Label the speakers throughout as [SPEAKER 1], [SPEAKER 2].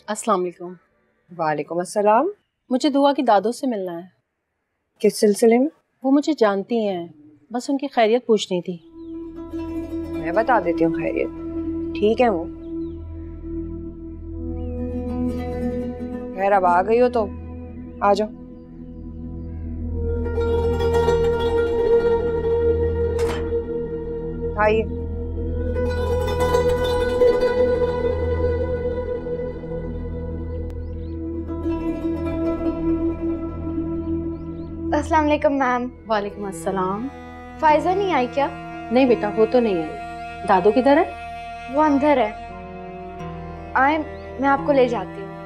[SPEAKER 1] अस्सलाम वालेकुम।
[SPEAKER 2] वालेकुम अस्सलाम।
[SPEAKER 1] मुझे दुआ की दादों से मिलना है।
[SPEAKER 2] किस सिलसिले में?
[SPEAKER 1] वो मुझे जानती हैं, बस उनकी खैरियत पूछनी थी।
[SPEAKER 2] मैं बता देती हूँ खैरियत। ठीक है वो। खैर अब आ गई हो तो आ जाओ। आइए।
[SPEAKER 3] अस्सलाम वालेकुम मैम।
[SPEAKER 1] वालेकुम अस्सलाम।
[SPEAKER 3] फायजा नहीं आई क्या?
[SPEAKER 1] नहीं बेटा, वो तो नहीं आई। दादो किधर है?
[SPEAKER 3] वो अंदर है। आए, मैं आपको ले जाती हूँ।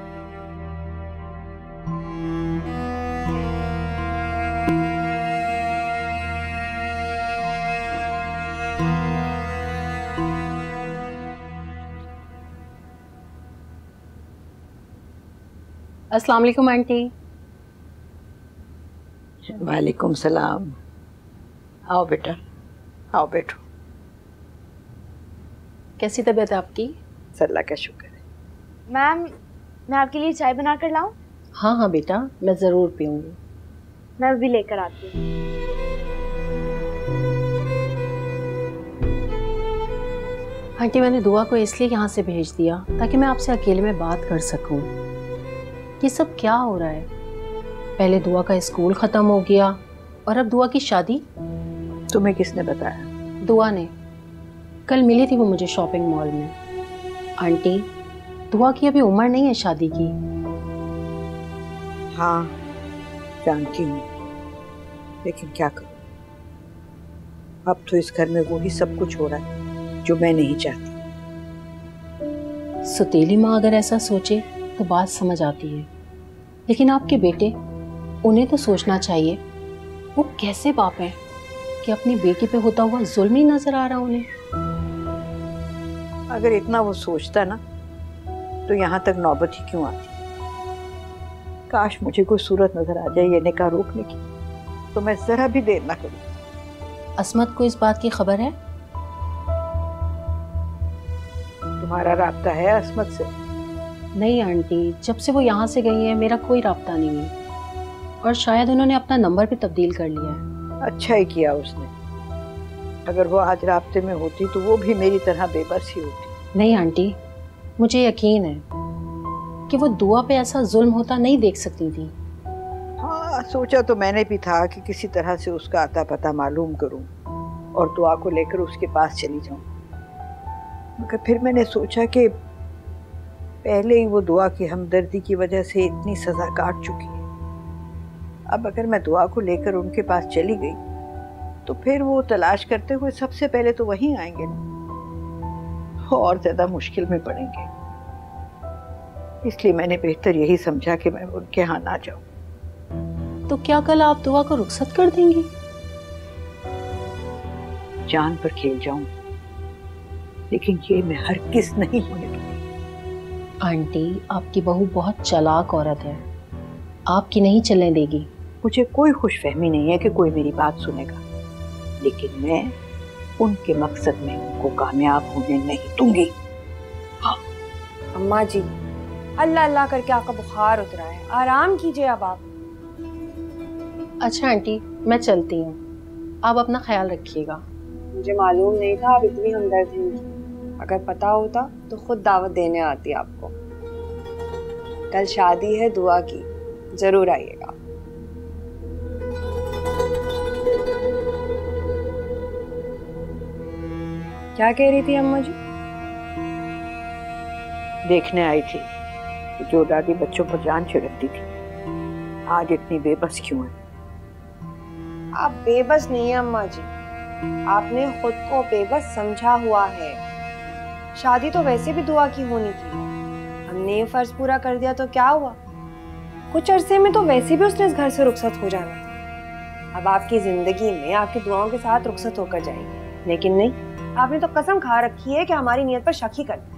[SPEAKER 1] अस्सलाम वालेकुम आंटी।
[SPEAKER 4] वालेकुम सलाम। आओ बेटा, आओ बैठो।
[SPEAKER 1] कैसी तबीयत है आपकी?
[SPEAKER 4] अल्लाह का शुक्र है।
[SPEAKER 3] मैम, मैं आपके लिए चाय बना कर लाऊं?
[SPEAKER 1] हाँ हाँ बेटा, मैं ज़रूर पीऊँगी।
[SPEAKER 3] मैं अभी लेकर आती हूँ।
[SPEAKER 1] आंटी, मैंने दुआ को इसलिए यहाँ से भेज दिया ताकि मैं आपसे अकेले में बात कर सकूँ। ये सब क्या हो रहा है? पहले दुआ का स्कूल ख़त्म हो गया और अब दुआ की शादी।
[SPEAKER 4] तुम्हें किसने बताया?
[SPEAKER 1] दुआ ने। कल मिली थी वो मुझे शॉपिंग मॉल में। आंटी, दुआ की अभी उम्र नहीं है शादी की।
[SPEAKER 4] हाँ जानती हूँ, लेकिन क्या करूँ, अब तो इस घर में वही सब कुछ हो रहा है जो मैं नहीं चाहती।
[SPEAKER 1] सुतीली माँ अगर ऐसा सोचे तो बात समझ आती है, लेकिन आपके बेटे, उन्हें तो सोचना चाहिए। वो कैसे बाप हैं कि अपनी बेटी पे होता हुआ जुल्म ही नजर आ रहा उन्हें।
[SPEAKER 4] अगर इतना वो सोचता ना तो यहाँ तक नौबत ही क्यों आती। काश मुझे कोई सूरत नजर आ जाए ये निकाह रोकने की, तो मैं जरा भी देर ना करूँ।
[SPEAKER 1] असमत को इस बात की खबर है?
[SPEAKER 4] तुम्हारा राब्ता है असमत से?
[SPEAKER 1] नहीं आंटी, जब से वो यहाँ से गई है मेरा कोई राब्ता नहीं है, और शायद उन्होंने अपना नंबर भी तब्दील कर लिया है।
[SPEAKER 4] अच्छा ही किया उसने। अगर वो आज राब्ते में होती तो वो भी मेरी तरह बेबस ही होती।
[SPEAKER 1] नहीं आंटी, मुझे यकीन है कि वो दुआ पे ऐसा जुल्म होता नहीं देख सकती थी।
[SPEAKER 4] हाँ, सोचा तो मैंने भी था कि किसी तरह से उसका आता पता मालूम करूं और दुआ को लेकर उसके पास चली जाऊं, मगर फिर मैंने सोचा कि पहले ही वो दुआ की हमदर्दी की वजह से इतनी सजा काट चुकी है। अब अगर मैं दुआ को लेकर उनके पास चली गई तो फिर वो तलाश करते हुए सबसे पहले तो वहीं आएंगे ना, और ज्यादा मुश्किल में पड़ेंगे। इसलिए मैंने बेहतर यही समझा कि मैं उनके यहाँ ना जाऊं।
[SPEAKER 1] तो क्या कल आप दुआ को रुखसत कर देंगी?
[SPEAKER 4] जान पर खेल जाऊं, लेकिन ये मैं हरगिज़ नहीं होने दूंगी।
[SPEAKER 1] आंटी, आपकी बहू बहुत चालाक औरत है, आपकी नहीं चलने देगी।
[SPEAKER 4] मुझे कोई खुशफहमी नहीं है कि कोई मेरी बात सुनेगा, लेकिन मैं उनके मकसद में उनको कामयाब होने नहीं दूंगी। हाँ।
[SPEAKER 2] अम्मा जी, अल्लाह अल्लाह करके आपका बुखार उतरा है, आराम कीजिए अब आप।
[SPEAKER 1] अच्छा आंटी, मैं चलती हूँ, आप अपना ख्याल रखिएगा।
[SPEAKER 2] मुझे मालूम नहीं था आप इतनी हमदर्द हैं। अगर पता होता तो खुद दावत देने आती आपको। कल शादी है दुआ की, जरूर आइएगा। क्या कह रही थी अम्मा जी?
[SPEAKER 4] देखने आई थी कि जो दादी बच्चों पर जान छिड़कती थी आज इतनी बेबस क्यों है।
[SPEAKER 2] आप बेबस नहीं है अम्मा जी, आपने खुद को बेबस समझा हुआ है। शादी तो वैसे भी दुआ की होनी थी, हमने ये फर्ज पूरा कर दिया तो क्या हुआ? कुछ अरसे में तो वैसे भी उसने इस घर से रुखसत हो जाना था। अब आपकी जिंदगी में आपकी दुआओं के साथ रुखसत होकर जाएगी, लेकिन नहीं, आपने तो कसम खा रखी है कि हमारी नीयत पर शक ही करना है।